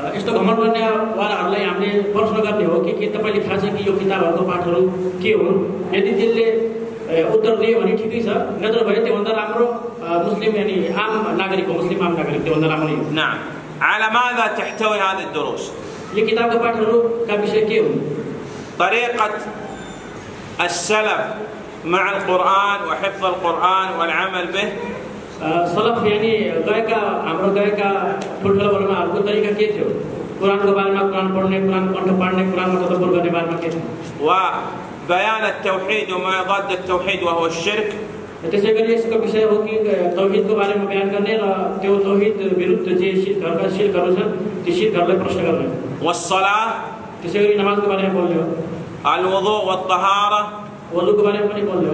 यस्तो घमण्ड गर्नेवालाहरूलाई हामीले प्रश्न गर्ने हो कि तपाईले थाहा छ कि यो किताबहरूको पाठहरू के हुन्? यदि त्यसले उत्तर दियो भने ठिकै छ, नत्र भए त्योभन्दा राम्रो मुस्लिम यानी आम नागरिक हो, मुस्लिम आम नागरिक त्योभन्दा राम्रो हो। نعم. على ماذا تحتوي هذه الدروس؟ यो किताबका पाठहरूका विषय के हुन्? طريقة السلف مع القرآن وحفظ القرآن والعمل به. सलफ यानी हाम्रो गएका ठुल्ठुला उलमाहरूको तरिका के थियो? कुरानको बारेमा कुरान पढ्ने, कुरान कण्ठ पाड्ने, कुरानमा तदब्बर गर्ने बारेमा के थियो? وبيان التوحيد وما يضاد التوحيد وهو الشرك. त्यसै गरी यसको विषय हो कि तौहिदको बारेमा बयान गर्ने र त्यो तौहिद विरुद्ध जे शिरकहरू छन् ती शिरकहरूलाई प्रश्न गर्ने। والصلاة. त्यसै गरी नमाजको बारेमा बोल्यो। الوضوء والطهارة. वुजुको बारेमा पनि बोल्यो।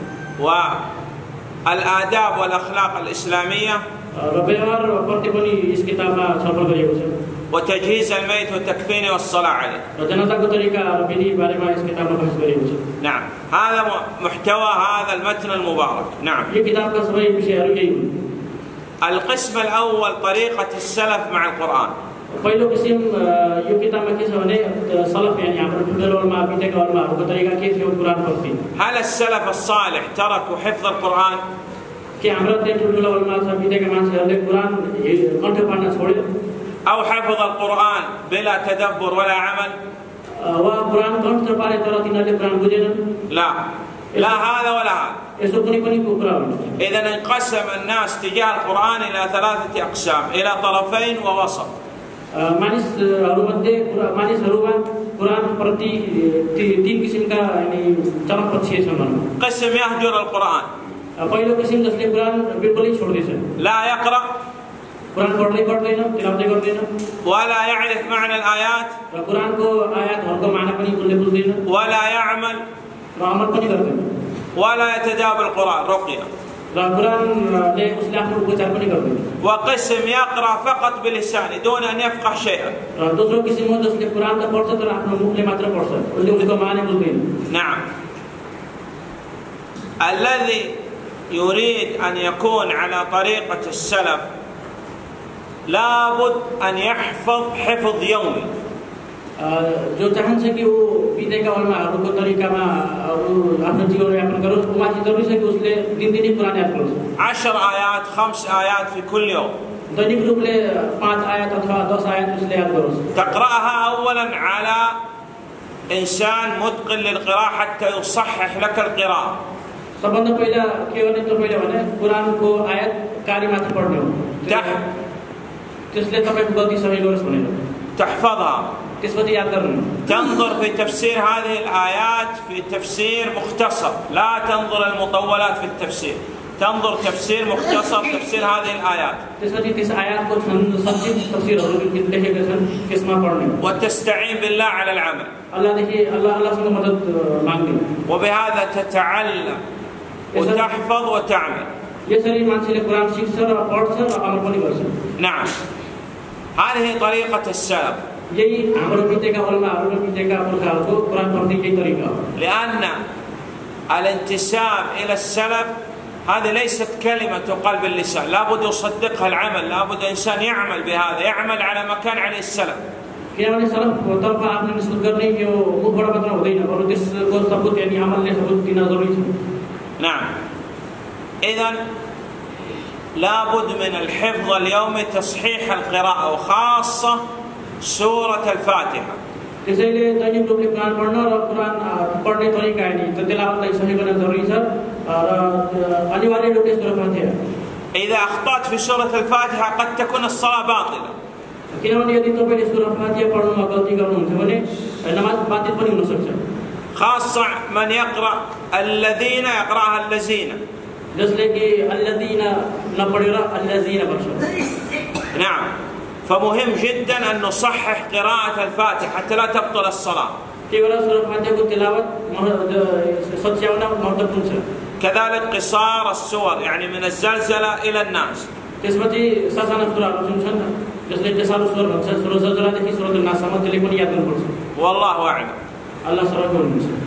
والآداب والأخلاق الإسلامية. र व्यवहार प्रति पनि यस किताबमा छलफल गरिएको छ। وتجهيز الميت والتكفين والصلاة عليه. र जनाजाको तरिका र विधि बारेमा यस किताबमा बहस गरिएको छ। نعم. هذا محتوى هذا المتن المبارك. نعم. यो किताबका सबै विषयहरू यही हुन्। القسم الأول طريقة السلف مع القرآن. पहिलो किसिम यो किताबमा के छ भने सलफ यानी हाम्रो ठुल्ठुला उलमा बितेका उलमाहरूको तरिका के थियो कुरान प्रति? هل السلف الصالح تركوا حفظ القرآن؟ के हाम्रो त्यो ठुल्ठुला उलमा छ बितेका मान्छेहरूले कुरान कण्ठ पाड्न छोड्यो? أو حفظ القرآن بلا تدبر ولا عمل؟ वा कुरान कण्ठ पारे तर तिनीहरूले कुरान बुझेनन्? لا. لا هذا ولا هذا. यसो कुनै पनि कुरा होइन। إذا انقسم الناس تجاه القرآن إلى ثلاثة أقسام، إلى طرفين ووسط. मानिसहरूमा कुरान प्रति तीन किसिमका यानी चरम पक्ष छन्। قسم يهجر القرآن. पहिलो किसिम जसले कुरान बिल्कुलै छोड्दैछ। لا يقرأ. कुरान पढ्दै गर्दैन, गर्दैन। ولا يعرف معنى الآيات. र कुरानको आयातहरूको माना पनि उसले बुझ्दैन। ولا يعمल. र अमल पनि गर्दैन। ولا يتداول القرآن رقية. र कुरानले उसले आफ्नो उपचार पनि गर्दैन। وقسم يقرأ فقط بلسانه دون أن يفقه شيئا. र दोस्रो किसिम हो जसले कुरान त पढ्छ तर आफ्नो मुखले मात्र पढ्छ, उसले उसको माने बुझ्दैन। نعم. الذي يريد أن يكون على طريقة السلف لابد أن يحفظ حفظ يومي. जो चाहन्छ कि वो बितेका उलमाहरूको तरिकामा आफ्नो जीवनयापन गरोस्, उमाथि जरुरी छ कि उसले दिनदिनै कुरान याद गरोस्। 10 آيات 5 آيات في كل يوم. दैनिक रूपले 5 आयत अथवा 10 आयत उसले याद गरोस्। تقرأها أولا على إنسان متقن للقراءة حتى يصحح لك القراءة. सबभन्दा पहिला के गर्ने तपाईले भने कुरानको आयत कारी मात्र पढ्ने हो। त्यसले तपाईको गल्ती सही गरोस् भनेर। تحفظها. त्यसपछि याद गर्नु। تنظر في تفسير هذه الآيات في تفسير مختصر، لا تنظر المطولات في التفسير، تنظر تفسير مختصر تفسير هذه الآيات. त्यसपछि त्यस आयतको संक्षिप्त तफसिरहरू लेखेका छन् त्यसमा पढ्ने। وتستعين بالله على العمل. अल्लाहसँग मद्दत माग्ने। وبهذا تتعلم وتحفظ وتعمل. यसरी मान्छेले कुरान सिक्छ र पढ्छ र अमल पनि गर्छ। نعم. هذه طريقة السلف. यही हाम्रो बितेका उलमाहरू र बितेका पुर्खाहरूको कुरान पढ्ने यही तरिका हो। لأن الانتساب إلى السلف هذه ليست كلمة تقال باللسان، لابد يصدقها العمل، لابد إنسان يعمل بهذا، يعمل على ما كان عليه السلف. किनभने सलफको तर्फ आफ्नो निस्बत गर्ने यो मुखबाट मात्र हुँदैन, बरु त्यसको सबुत यानी अमलले सबुत दिन जरुरी छ। نعم. إذن لابد من الحفظ اليومي تصحيح القراءة وخاصة سورة الفاتحة. त्यसैले दैनिक रूपले कुरान पढ्न र कुरान पढ्ने तरिका यानी तिलावतलाई सही गर्न जरुरी छ र अनिवार्य रूपले सुरा फातिहा। إذا أخطأت في سورة الفاتحة قد تكون الصلاة باطلة. किनभने यदि तपाईले सुरा फातिहा पढ्नुमा गल्ती गर्नुहुन्छ भने नमाज बातिल पनि हुन सक्छ। خاصة من يقرأ الذين يقرأها الذين. जसले कि الذين नपढेर الذين पढ्छ। نعم. فمهم جدا أن نصحح قراءة الفاتحة حتى لا تبطل الصلاة. كذلك قصار السور يعني من الزلزلة إلى الناس. والله أعلم.